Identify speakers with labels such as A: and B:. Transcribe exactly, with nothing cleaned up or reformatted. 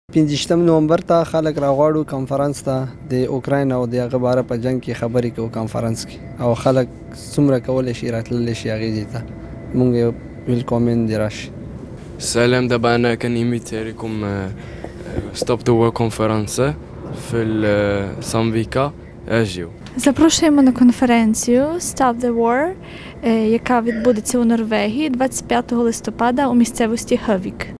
A: پنځه نومبر ته خلک راغواړو کنفرانس ته د اوکراین او د هغه باره په جنګ کې خبرې کوو کنفرانس کې او خلک څومره کولی شي راتللی شي هغې ځای ته موږ یې ویلکومین دې راشي.
B: سلام، دابا أنا كنيميتي لكم ستوب ذا وور конференція в Самвіка. Аجіо.
C: Запрошуємо на конференцію Stop the War, яка відбудеться у Норвегії двадцять п'ятого листопада у місцевості Хövik.